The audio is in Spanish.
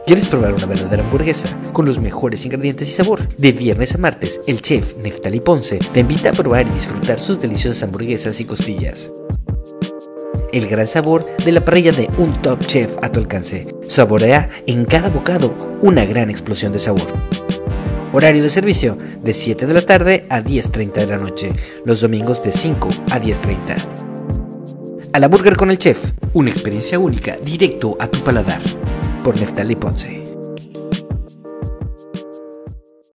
¿Quieres probar una verdadera hamburguesa con los mejores ingredientes y sabor? De viernes a martes, el chef Neftali Ponce te invita a probar y disfrutar sus deliciosas hamburguesas y costillas. El gran sabor de la parrilla de un top chef a tu alcance. Saborea en cada bocado una gran explosión de sabor. Horario de servicio de 7 de la tarde a 10:30 de la noche, los domingos de 5 a 10:30. A la Burger con el Chef, una experiencia única directo a tu paladar. Por Neftali Ponce.